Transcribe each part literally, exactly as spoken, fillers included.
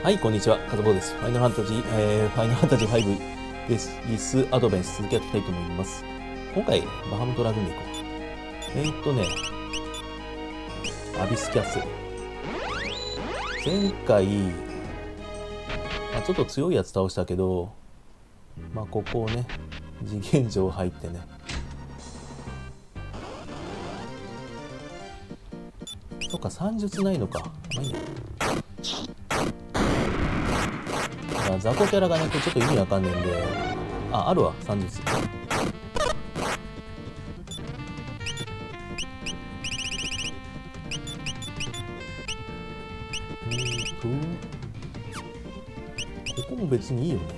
はい、こんにちは。カズボウです。ファイナルファンタジー、えー、ファイナルファンタジーファイブです。リスアドベンス続きやっていきたいと思います。今回、バハムトラグーンでいこう。えーっとね、アビスキャッスル。前回、まあ、ちょっと強いやつ倒したけど、まあ、ここをね、次元城入ってね。そっか、算術ないのか。まあいいや。雑魚キャラがね、これちょっと意味わかんねえんで、あ、あるわ、算術。えーと、ここも別にいいよね。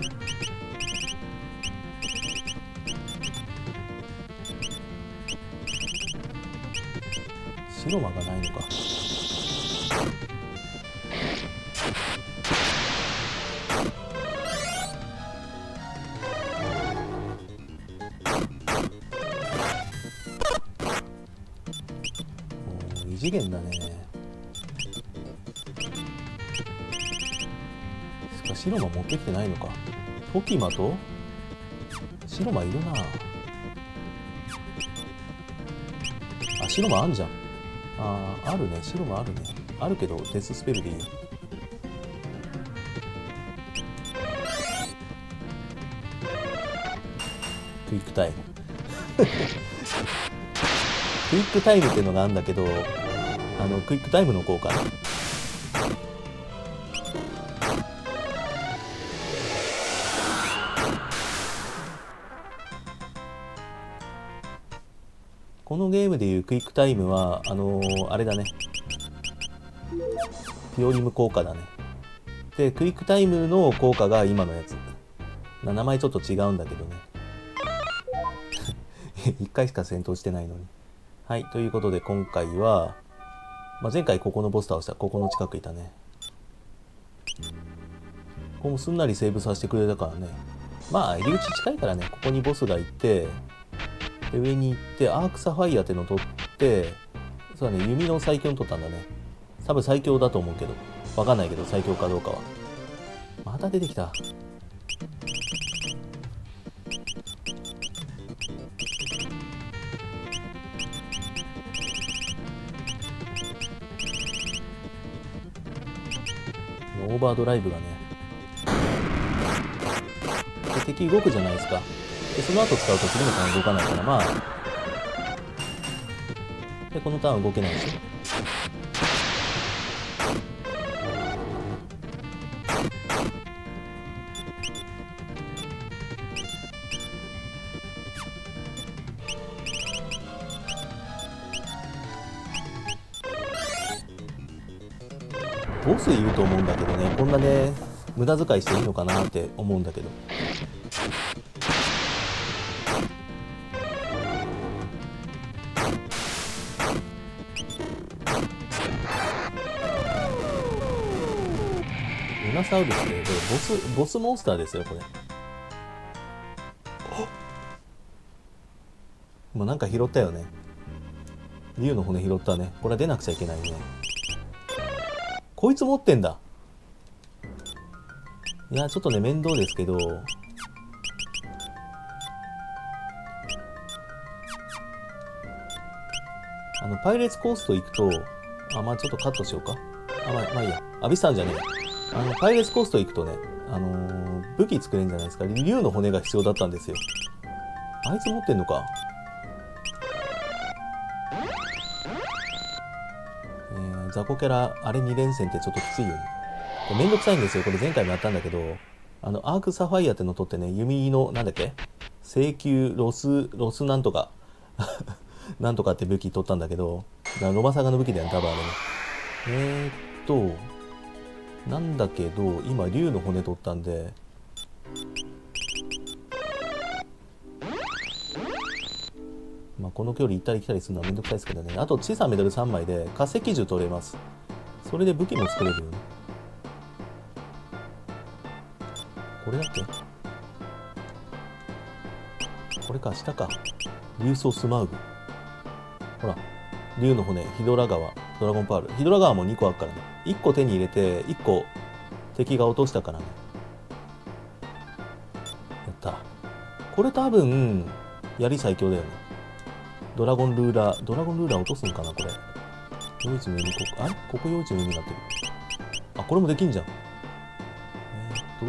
白魔がないのか。異次元だね。しかし白魔持ってきてないのか。トキマと白魔いるな。あ、白魔あんじゃん。あー、あるね。白魔あるね。あるけどデススペルでいいよ。クイックタイムクイックタイムっていうのがあるんだけど、あのクイックタイムの効果ね。このゲームでいうクイックタイムはあのー、あれだね、ピオリム効果だね。でクイックタイムの効果が今のやつ。名前ちょっと違うんだけどねいっかいしか戦闘してないのに。はい、ということで今回は、まあ、前回ここのボス倒した。ここの近くいたね。ここもすんなりセーブさせてくれたからね。まあ入り口近いからね。ここにボスがいて、で上に行ってアークサファイアってのを取って、そうだね、弓の最強に取ったんだね。多分最強だと思うけど、わかんないけど最強かどうかは。また出てきた。オーバードライブがね、で敵動くじゃないですか。でその後使うと次のターン動かないから、まあでこのターン動けないでしょ。ボスいると思うんだけどね、こんなね無駄遣いしていいのかなって思うんだけど。ルナサウルスで、ボスボスモンスターですよこれ。今なんか拾ったよね。竜の骨拾ったね。これは出なくちゃいけないね。こいつ持ってんだ。いや、ちょっとね、面倒ですけど、あの、パイレーツコースト行くと、あ、まあちょっとカットしようか。あ、まあ、まあいいや。アビスタンじゃねえ。あの、パイレーツコースト行くとね、あのー、武器作れるんじゃないですか。竜の骨が必要だったんですよ。あいつ持ってんのか。雑魚キャラ、あれに連戦ってちょっときついよね。めんどくさいんですよ。これ前回もやったんだけど、あの、アークサファイアってのを取ってね、弓の、なんだっけ請求、ロス、ロスなんとか、なんとかって武器取ったんだけど、ロマサガの武器だよね、多分あれね。えーっと、なんだけど、今、竜の骨取ったんで、まあこの距離行ったり来たりするのはめんどくさいですけどね。あと小さなメダルさんまいで化石銃取れます。それで武器も作れるよね。これだっけ？これか、下か。竜装スマウグ。ほら、竜の骨、ヒドラ川、ドラゴンパール。ヒドラ川もにこあるからね。いっこ手に入れて、いっこ敵が落としたからね。やった。これ多分槍最強だよね。ドラゴンルーラードラゴンルーラー落とすんかなこれ。用意の上にここ、あれここ用意の上になってる。あ、これもできんじゃん。えー、っと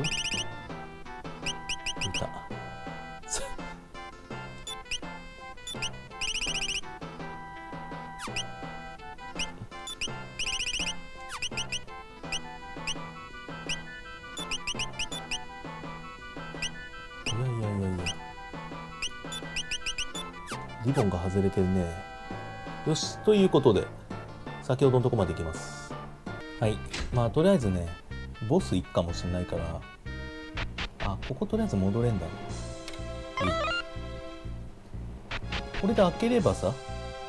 いた。いやいやいやいや、リボンが外れてるね。よし、ということで先ほどのとこまで行きます。はい、まあとりあえずねボス行くかもしれないから、あ、こことりあえず戻れんだ。いい、これで開ければさ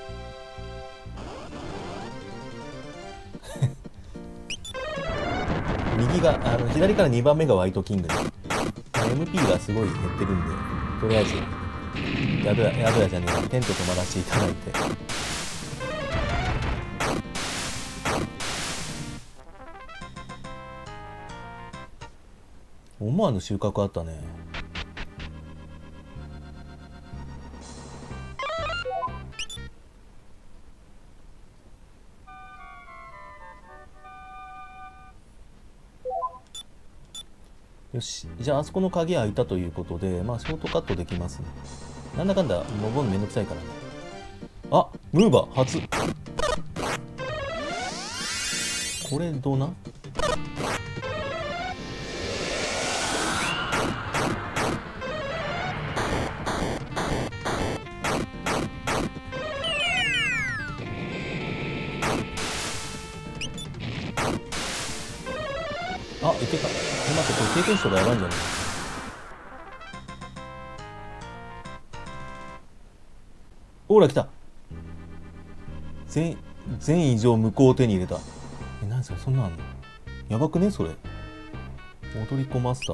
右があの左からにばんめがワイトキングで、まあ、エムピー がすごい減ってるんで、とりあえず宿屋宿屋じゃねえテント泊まらせていただいて、思わぬ収穫あったね。よし、じゃああそこの鍵開いたということで、まあショートカットできますね。なんだかんだ登るのめんどくさいからね。あ、ムーバー初。これどうな。あ、いけた。え、待って、これ経験値とかやばいんじゃない。ほら来た。全全以上無効を手に入れた。え、何それ、そんなんあんの。やばくねそれ。踊り子マスター。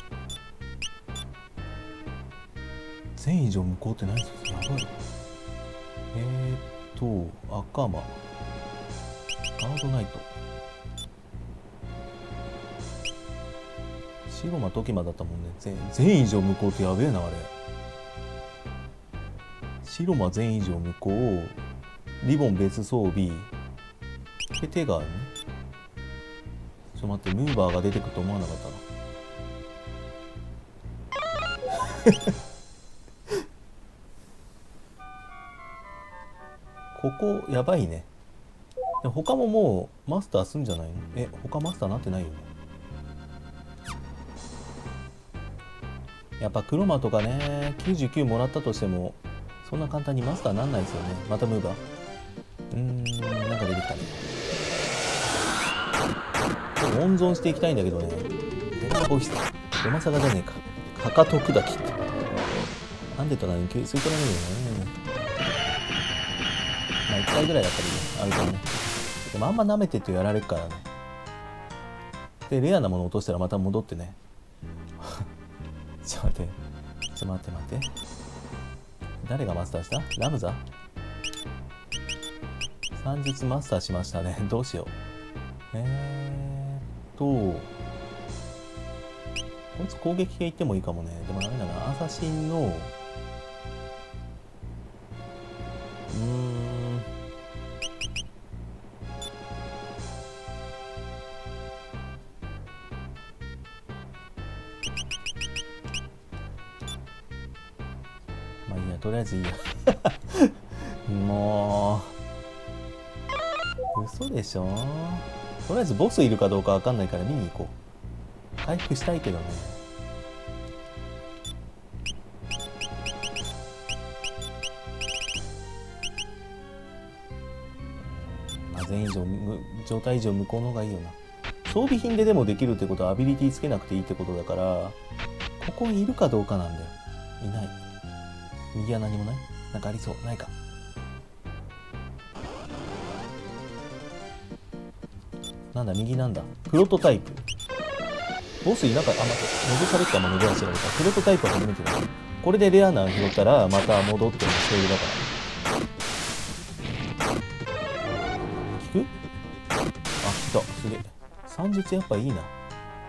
全以上無効って何それ、やばい。えーっと赤間ガードナイト、白間時間だったもんね。全全以上無効ってやべえなあれ。白間全以上無効、リボン別装備で手があるね。ちょっと待って、ムーバーが出てくると思わなかったなここやばいね。でも他ももうマスターすんじゃないの。え、他マスターなってないよね。やっぱクロマとかね、きゅうじゅうきゅうもらったとしてもそんな簡単にマスターなんないですよね。またムーバー、うーん、なんか出てきたね。ちょっと温存していきたいんだけどね。デラボイスレマサガじゃねえか。かかと砕きってアンデッドなのに吸い取られるよね。まあいっかいぐらいだったりあるからね。でもあんま舐めてってやられるからね。でレアなもの落としたらまた戻ってねちょっと待ってちょっと待って待って、誰がマスターした？ラムザ？算術マスターしましたね。どうしよう。えーっとこいつ攻撃系いってもいいかもね。でもダメだな。アサシンのうーんまあいいや、とりあえずいいやもう嘘でしょ。とりあえずボスいるかどうかわかんないから見に行こう。回復したいけどね。まあ全以上状態以上無効の方がいいよな。装備品ででもできるってことはアビリティつけなくていいってことだから、ここにいるかどうかなんだよ。いない。右は何もない？なんかありそう。ないか。なんだ、右なんだ。プロトタイプ。ボスいなかった。あ、待って。ノブサレッカーもノブラシられた。プロトタイプは初めてだ。これでレアな拾ったらまた戻ってのセールだから。聞く？あ、来た。すげえ。算術やっぱいいな。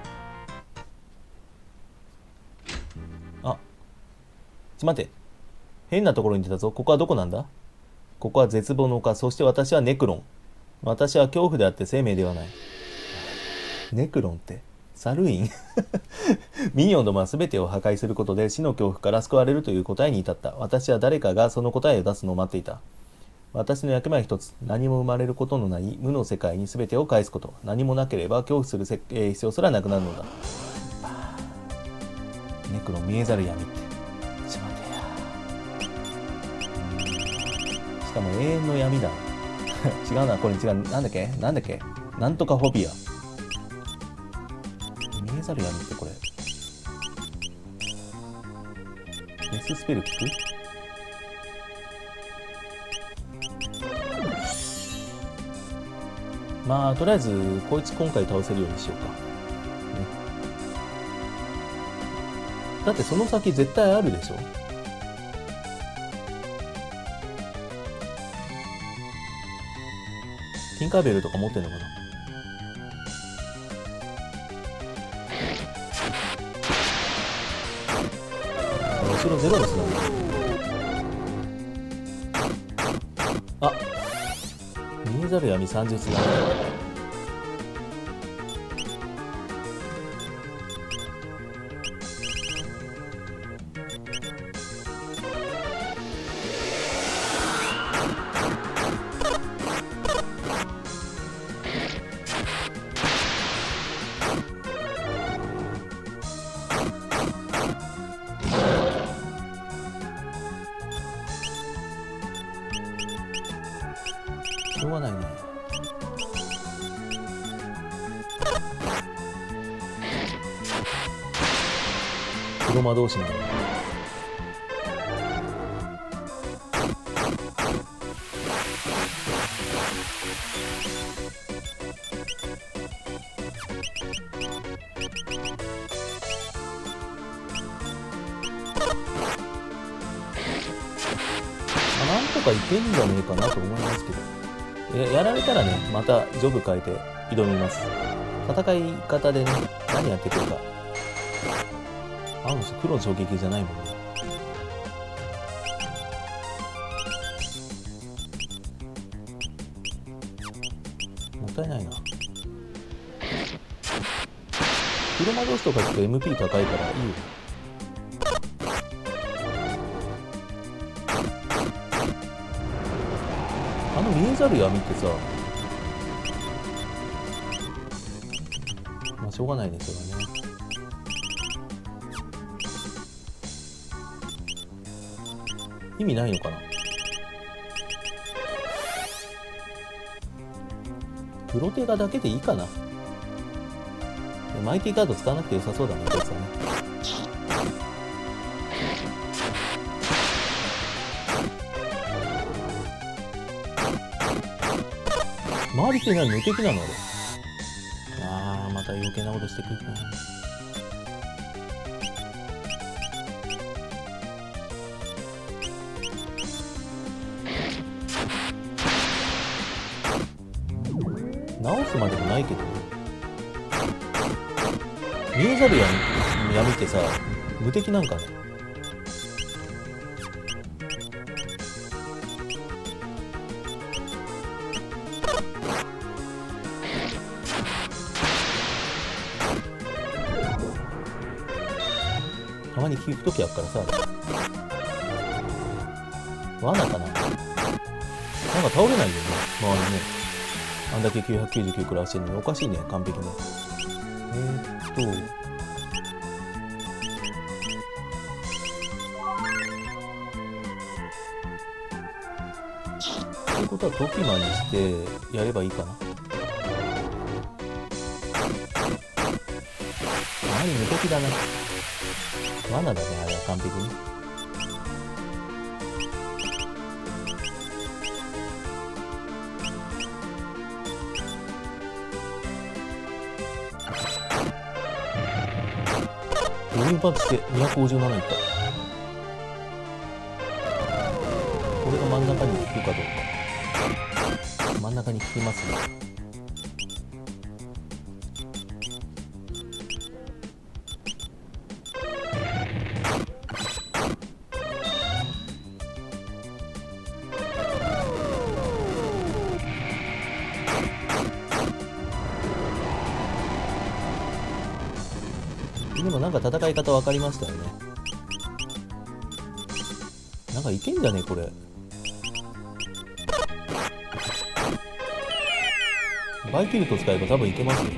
ち待て。変なところに出たぞ。ここはどこなんだ？ここは絶望の丘。そして私はネクロン。私は恐怖であって生命ではない。ネクロンってサルインミニオンどもは全てを破壊することで死の恐怖から救われるという答えに至った。私は誰かがその答えを出すのを待っていた。私の役目は一つ。何も生まれることのない無の世界に全てを返すこと。何もなければ恐怖するせ、えー必要すらなくなるのだ。ネクロン見えざる闇って。ちまてや。しかも永遠の闇だ。違うな、これ違う。なんだっけなんだっけなんとかフォビア。見えざる闇ってこれ。デススペル効く？まあとりあえずこいつ今回倒せるようにしようか、ね、だってその先絶対あるでしょ。ティンカーベルとか持ってんのかな。後ろゼロですね。あ、見えざる闇さんじゅうつだ。しょうがないね。黒魔同士なの。なんとかいけんじゃねえかなと思いますけど。や, やられたらね、またジョブ変えて挑みます。戦い方でね、何やってくるか。あの人黒の衝撃じゃないもんね。もったいないな。黒魔同士とかちょっと エムピー 高いからいいよ。あの見えざる闇ってさ、まあしょうがないですよね。意味ないのかな。プロテガだけでいいかな。マイティカード使わなくて良さそうだね、こいつはね。周りって何無敵なのあれ。あー、また余計なことしてくるね。直すまでもないけどね。見えざる闇、闇ってさ、無敵なんかね。たまに聞くときあるからさ、罠かな。なんか倒れないよね、周りね。あんだけきゅうひゃくきゅうじゅうきゅうくらいしてるのにおかしいね、完璧に。えー、っとということはトキマにしてやればいいかな。何無敵だな。罠だね、あれは完璧に。ドリームパンチしてにひゃくごじゅうなないった。これが真ん中に効くかどうか。真ん中に効きますね。 でもなんか戦い方分かりましたよね。なんかいけんじゃねえこれ。バイキルト使えば多分いけますよ。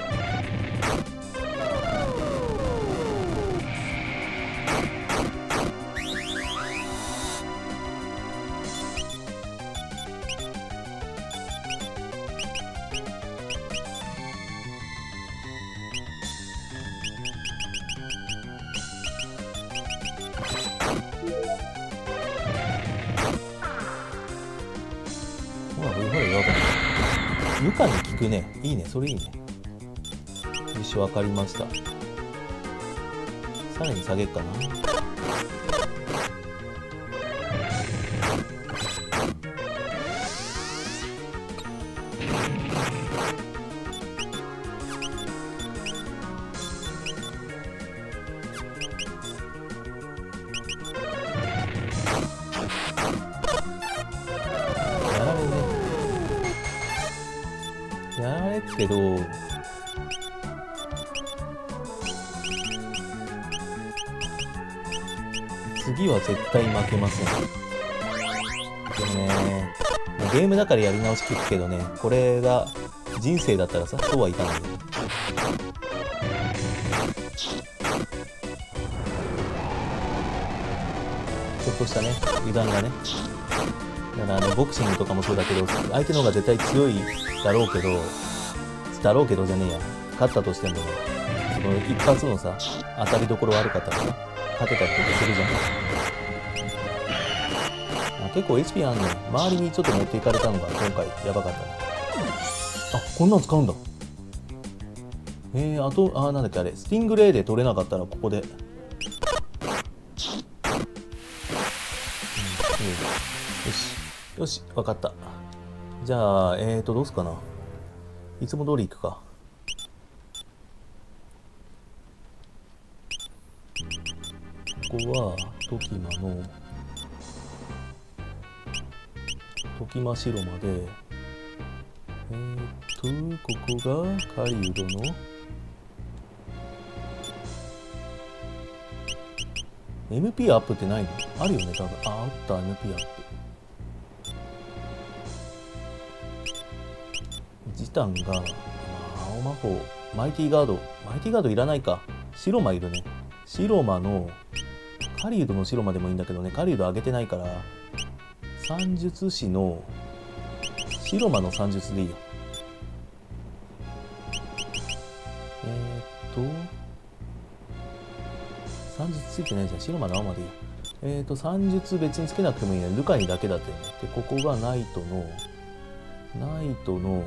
ほらほらほら弱かった。ルカに効くね。いいね、それいいね。よし、わかりました。さらに下げっかな。やられるね。やられるけど、次は絶対負けません。でもね、ゲームだからやり直し聞くけどね、これが人生だったらさ、そうはいかないよ。ちょっとしたね、油断がね。だからあのボクシングとかもそうだけど、相手の方が絶対強いだろうけど、だろうけどじゃねえや。勝ったとしてもね、その一発のさ、当たりどころ悪かったらさ、勝てたりとかするじゃん。あ、結構 エイチピー あんねん。周りにちょっと持っていかれたのが今回やばかったね。あ、こんなん使うんだ。えー、あと、あ、なんだっけあれ、スティングレイで取れなかったらここで。うん、よし、よし、わかった。じゃあ、えーと、どうすかな。いつも通り行くか。ここは、トキマの、トキマ城まで、えーっと、ここが狩人の、エムピー アップってないの？あるよね、多分。あ、あった、エムピー アップ。ジタンが、まあ、青魔法、マイティガード、マイティガードいらないか。シロマいるね。シロマの、狩人のシロマでもいいんだけどね、狩人上げてないから、算術師の、シロマの算術でいいよ。えー、っと、算術ついてないじゃん。シロマの青までいいよ。えー、っと、算術別につけなくてもいいね。ルカにだけだってね。で、ここがナイトの、ナイトの、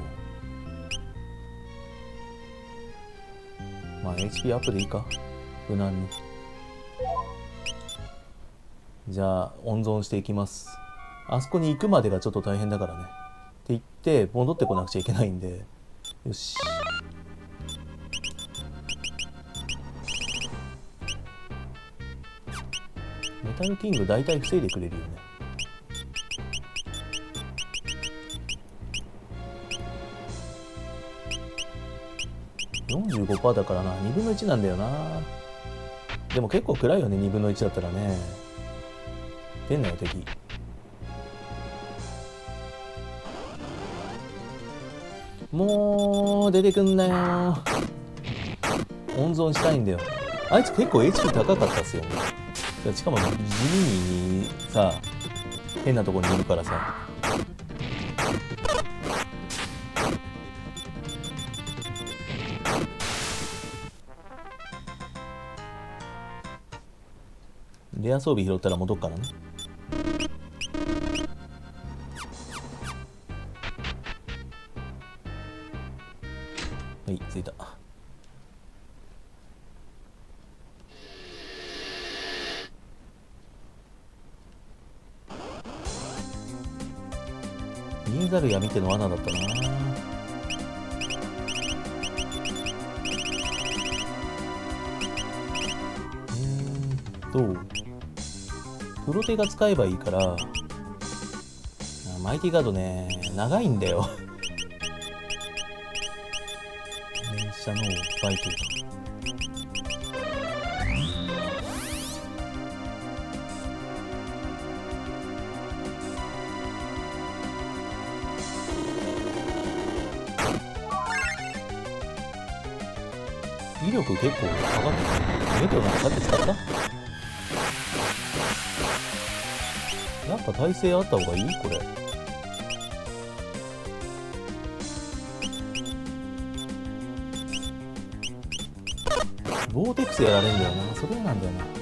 まあ エイチピー アップでいいか。無難に。じゃあ、温存していきます。あそこに行くまでがちょっと大変だからね。って言って、戻ってこなくちゃいけないんで。よし。メタルキング大体防いでくれるよね。よんじゅうごパーセント だからな。にぶんのいちなんだよな。でも結構暗いよね、にぶんのいちだったらね。出んなよ、敵。もう、出てくんなよ。温存したいんだよ。あいつ結構 エイチピー 高かったっすよね。しかも地味にさ、変なとこにいるからさ。レア装備拾ったら戻っからね。はい、着いた。見えざる闇手の罠だったな。えーっとプロテが使えばいいから、マイティガードね、長いんだよ。連射のバイト。 威力結構上がってる。メテオなんかさっき使った？やっぱ耐性あった方がいいこれ。ボーテックスやられんだよな。それなんだよな。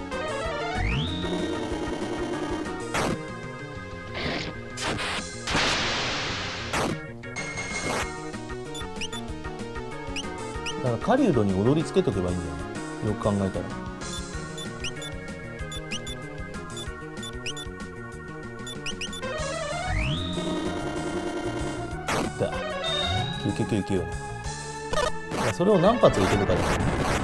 だから狩人に踊りつけとけばいいんだよね。よく考えたら。だきゅうきゅうきゅうきゅうね。それを何発打てるかだよね。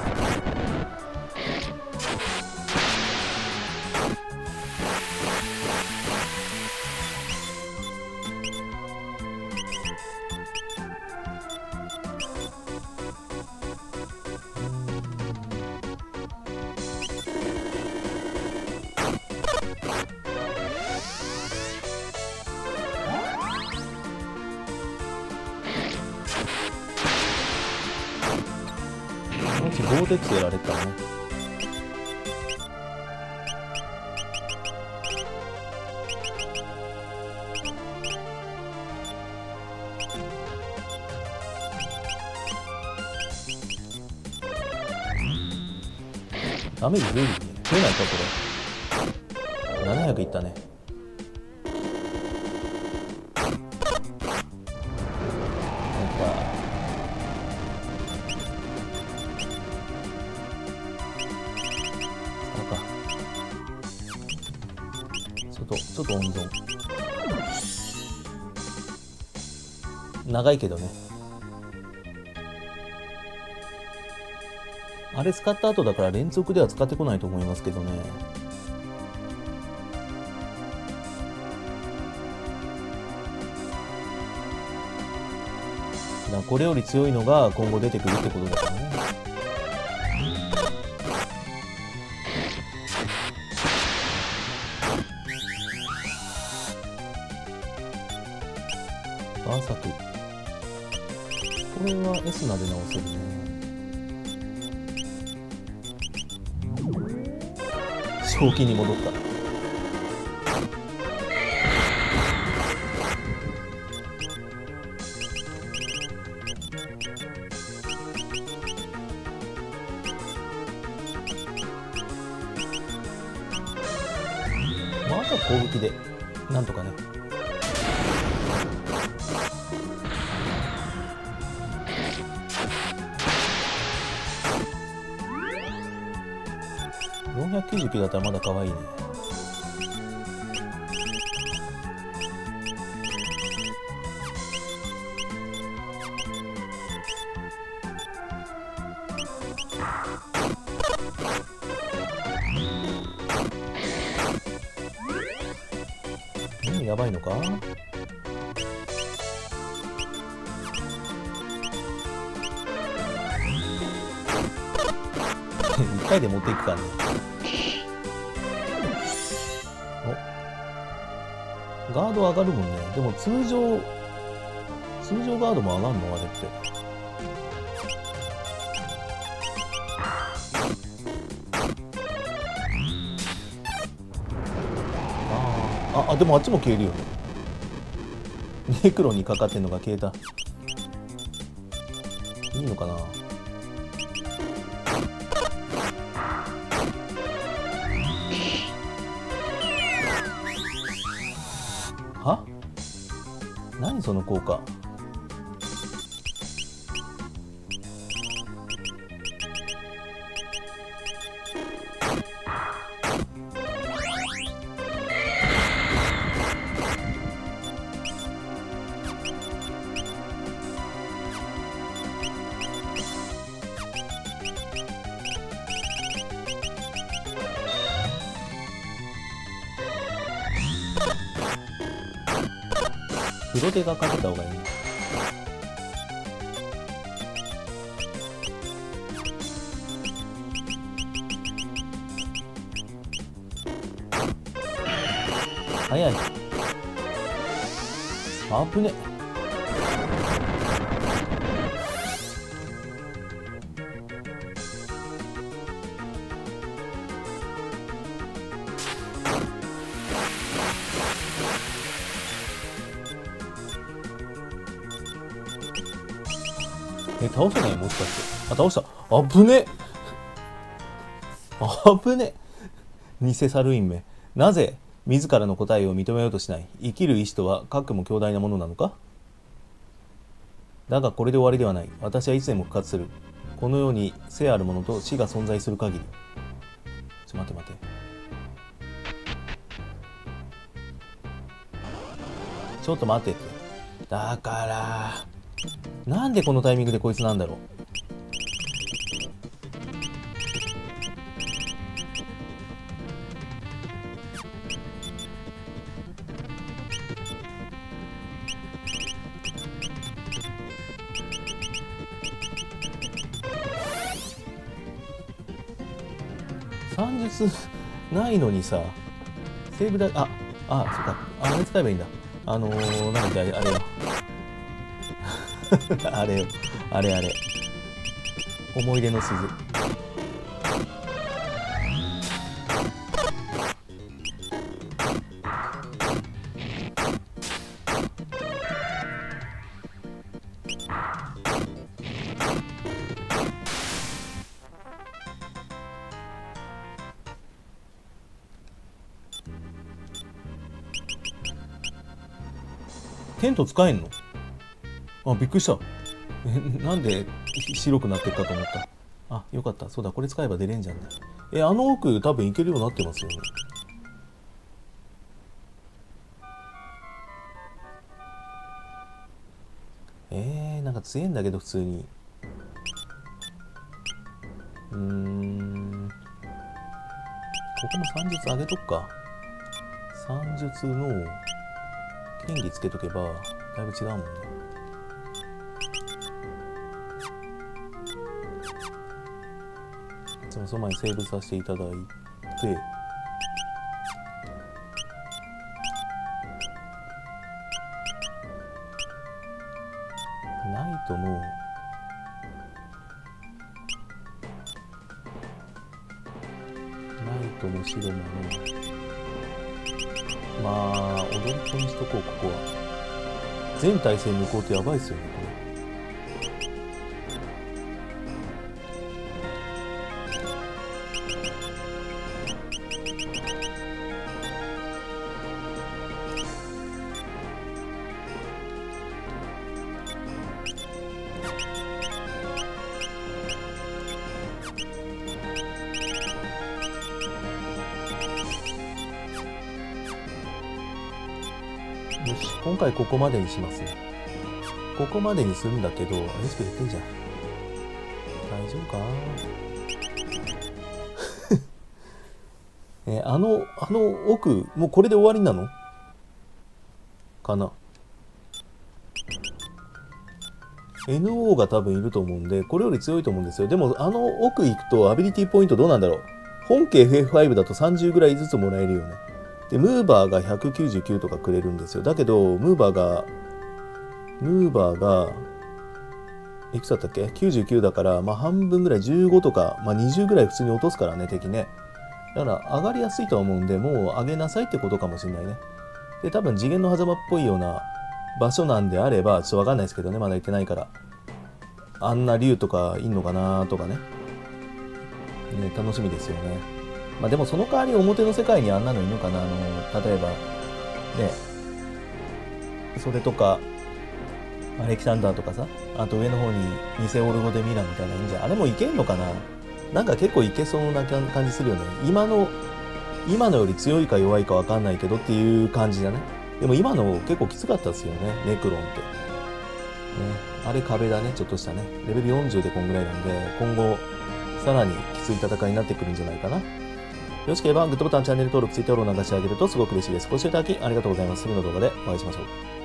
ボーテックスやられたね。ダメージ増えるね。増えないかこれ。ななひゃくいったね。ちょっと温存。長いけどね。あれ使った後だから連続では使ってこないと思いますけどね。だからこれより強いのが今後出てくるってことだからね。バーサク。これは エス ナで直せるね。正気に戻った。まあ、あとは攻撃でなんとかね。よんひゃくきゅうじゅうきゅうだったらまだ可愛いね。うん、やばいのか。一回で持っていくからね。お、ガード上がるもんね。でも通常通常ガードも上がるのあれって。あーあ、でもあっちも消えるよね。ネクロにかかってんのが消えた。いいのかな。は？何その効果。黒手がかけた方がいい。早い。あぶね。 え、倒せない？もしかして。あ、倒した。あぶね。あぶね。偽サルインめ。なぜ自らの答えを認めようとしない？生きる意志とは核も強大なものなのか？だがこれで終わりではない。私はいつでも復活する。このように生あるものと死が存在する限り。ちょ待って待って。ちょっと待ってって。だからなんでこのタイミングでこいつなんだろう。算術ないのにさ、セーブだ、あ、あ、そっか、あれ使えばいいんだ。あのー、なんだっけ、あれよ。あれよ、あれあれ。思い出の鈴。テント使えんの？あ、びっくりした。え、なんで白くなってるかと思った。あ、よかった。そうだ、これ使えば出れんじゃんね。え、あの奥多分行けるようになってますよね。えー、なんか強いんだけど普通に。うーん。ここも算術上げとくか。算術の権利つけとけばだいぶ違うもんね。その前にセーブさせていただいて、ナイトのナイトのシロマのまあ踊り子にしとこう。ここは全体制無効ってやばいっすよねこれ。よし、今回ここまでにしますね。ここまでにするんだけど、エスピー減ってんじゃん。大丈夫かえー、あの、あの奥、もうこれで終わりなのかな。エヌオー が多分いると思うんで、これより強いと思うんですよ。でも、あの奥行くとアビリティポイントどうなんだろう。本家 エフエフファイブ だとさんじゅうぐらいずつもらえるよね。で、ムーバーがひゃくきゅうじゅうきゅうとかくれるんですよ。だけど、ムーバーが、ムーバーが、いくつだったっけ ?きゅうじゅうきゅう だから、まあ半分ぐらいじゅうごとか、まあにじゅうぐらい普通に落とすからね、敵ね。だから上がりやすいとは思うんで、もう上げなさいってことかもしれないね。で、多分次元の狭間っぽいような場所なんであれば、ちょっとわかんないですけどね、まだ行ってないから。あんな竜とかいんのかなとかね。ね、楽しみですよね。まあでもその代わり表の世界にあんなのいるのかな。あの、例えば、ね、それとか、アレキサンダーとかさ、あと上の方に偽オルゴデミラみたいなのいいんじゃん。あれもいけんのかな。なんか結構いけそうな感じするよね。今の、今のより強いか弱いかわかんないけどっていう感じだね。でも今の結構きつかったですよね、ネクロンって。ね、あれ壁だね、ちょっとしたね。レベルよんじゅうでこんぐらいなんで、今後、さらにきつい戦いになってくるんじゃないかな。よろしければグッドボタン、チャンネル登録、ツイッターフォローなんかしてあげるとすごく嬉しいです。ご視聴いただきありがとうございます。次の動画でお会いしましょう。